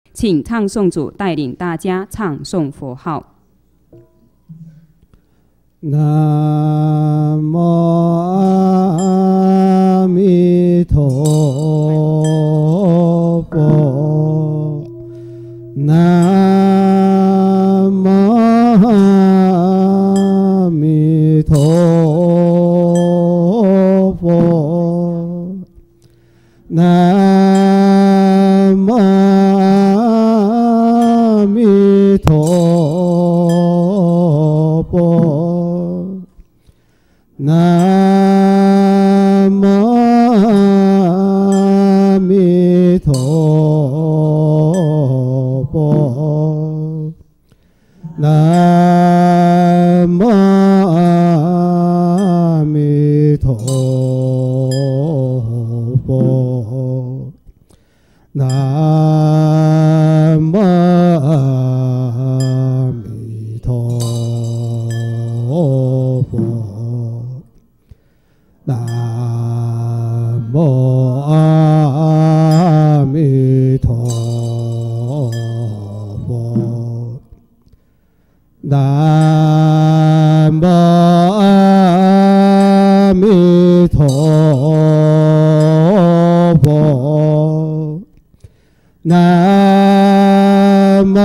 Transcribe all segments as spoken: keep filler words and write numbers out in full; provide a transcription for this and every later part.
请唱诵组带领大家唱诵佛号。 南无阿弥陀佛，南无阿弥陀佛，南无阿弥陀佛，南无阿弥陀佛，南无阿弥陀佛，南无阿弥陀佛，南无阿弥陀佛，南无阿弥陀佛，南无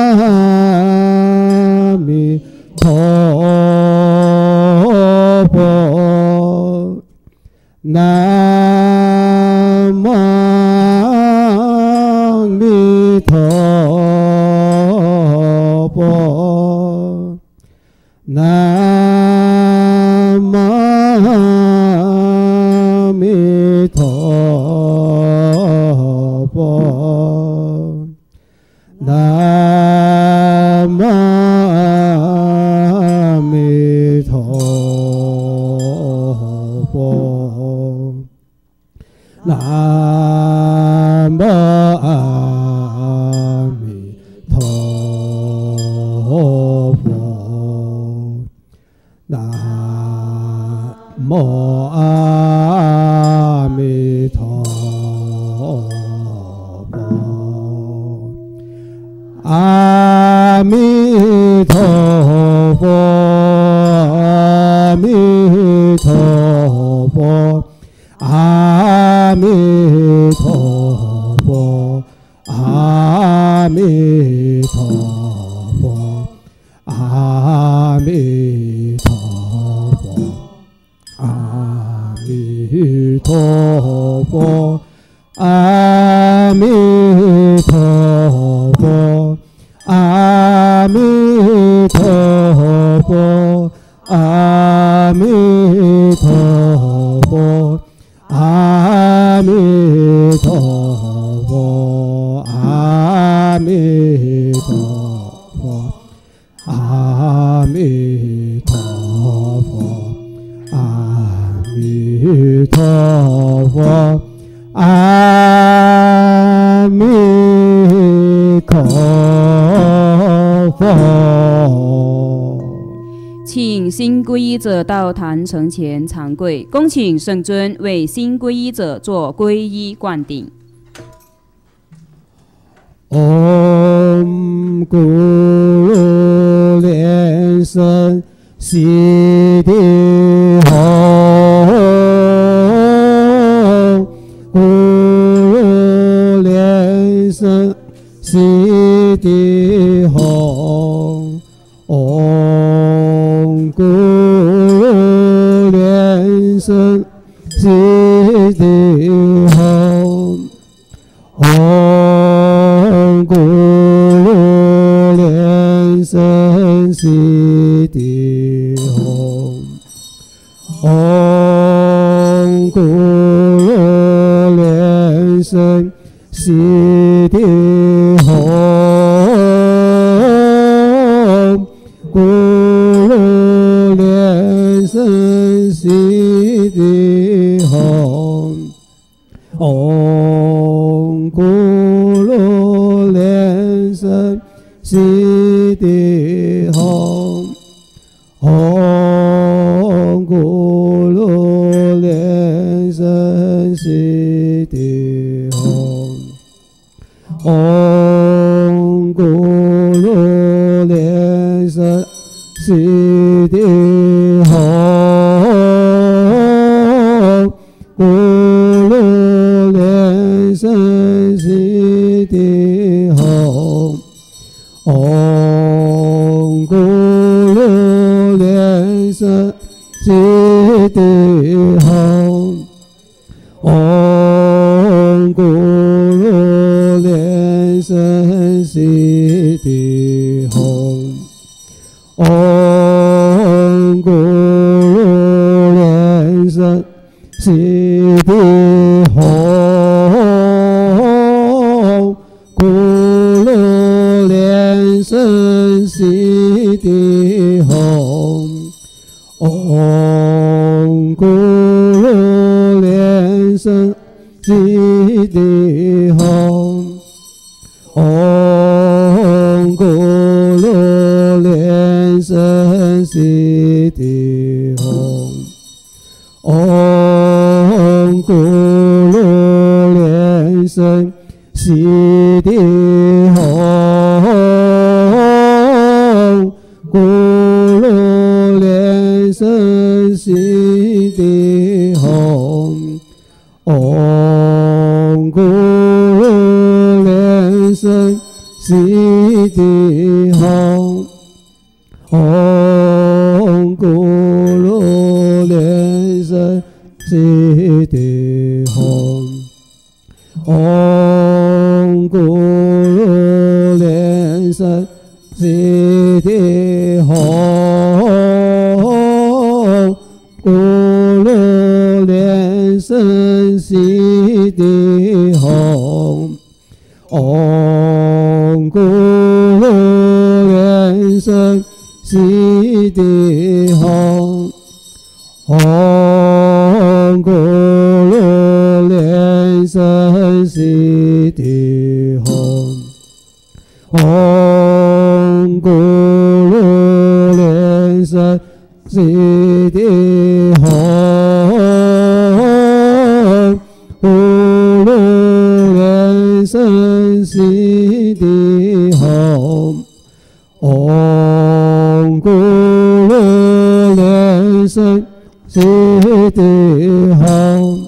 阿弥陀佛，南无阿弥陀佛，南无阿弥陀佛，南无阿弥陀佛，南无阿弥陀佛，南无阿弥陀佛，阿弥陀佛，阿弥陀佛，阿弥陀佛，阿弥陀佛，阿弥陀佛，阿弥陀佛，阿弥陀佛，阿弥陀佛，阿弥陀佛，阿弥陀佛，阿弥陀佛，阿弥陀佛，阿弥陀佛，阿弥陀佛。 请新皈依者到坛城前长跪，恭请圣尊为新皈依者做皈依灌顶。 唵咕噜连声悉地吽，咕噜连声悉地吽，唵咕噜连声悉地吽，唵咕噜连声悉地吽，唵咕噜连声悉地吽，咕噜连声悉地吽，唵咕噜连声悉地吽，唵咕噜连声悉地吽，唵悉地吽，咕噜莲生悉地吽，唵咕噜莲生悉地吽，唵咕噜莲生悉地吽，唵咕噜莲生悉地吽，咕噜莲生悉地吽，唵咕噜莲生悉地吽，唵咕噜莲生悉地吽，唵咕噜莲生悉地吽，咕噜莲生悉地吽，唵咕噜莲生悉地吽，唵咕噜莲生悉地吽，唵咕噜莲生悉地吽，咕噜莲生悉地吽，唵咕噜莲生悉地吽，唵咕噜莲生悉地吽，唵咕噜莲生悉地吽，咕噜莲生悉地吽，唵咕噜莲生悉地吽，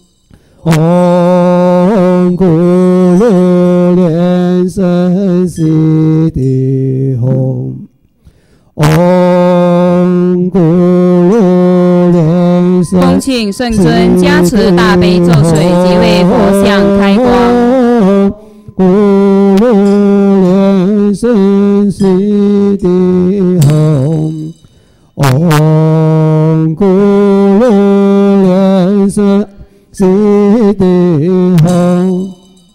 唵咕噜莲生悉地吽，唵咕噜莲生。 恭请圣尊加持大悲咒水即为佛像开光。 咕噜莲生悉地吽，唵咕噜莲生悉地吽，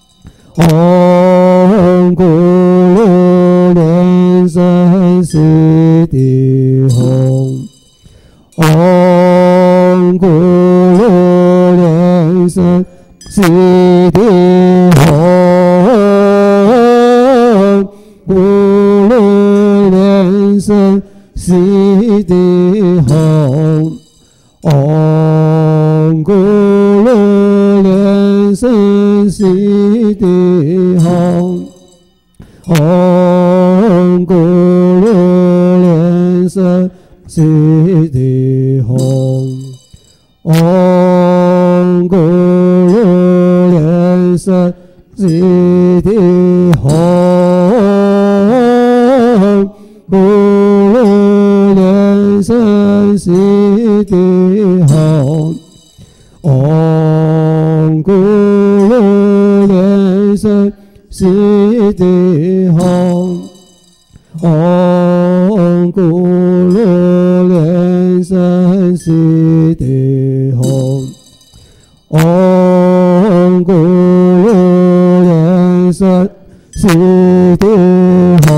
唵咕噜莲生悉地吽，唵咕噜莲生悉地吽，咕噜莲生悉地吽，唵咕噜莲生悉地吽，唵咕噜莲生悉地吽，唵咕噜莲生悉地吽，咕噜莲生悉地吽，唵咕噜莲生悉地吽，唵咕噜莲生悉地吽，唵咕噜莲生悉地吽，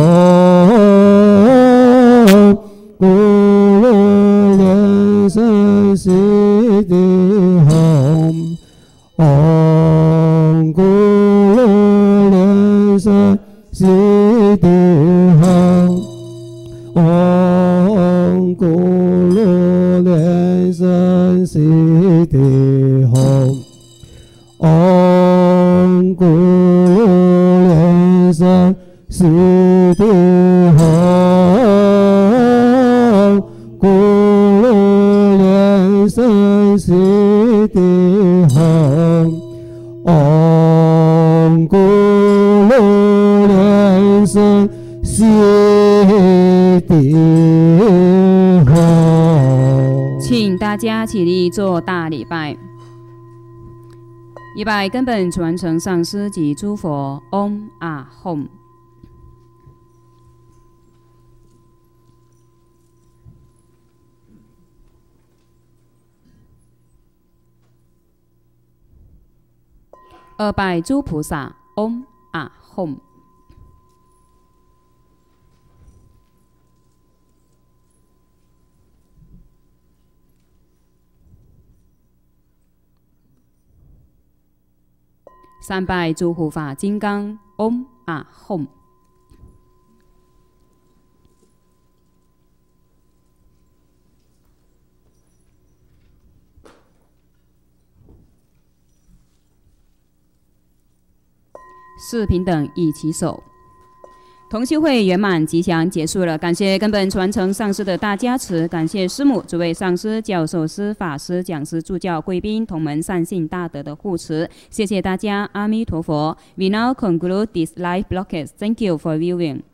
咕噜莲生悉地吽，唵咕噜莲生悉地吽，唵咕噜莲生悉地吽，唵咕噜莲生悉地吽， 生悉地好。 请大家起立做大礼拜。礼拜根本传承上师及诸佛。嗡啊吽。二拜诸菩萨。嗡啊吽。三拜诸护法金刚。嗡啊吽。四平等一起手。同修会圆满吉祥结束了，感谢根本传承上师的大加持，感谢师母、诸位上师、教授师、法师、讲师、助教、贵宾、同门善信大德的护持，谢谢大家，阿弥陀佛。We now conclude this live broadcast. Thank you for viewing.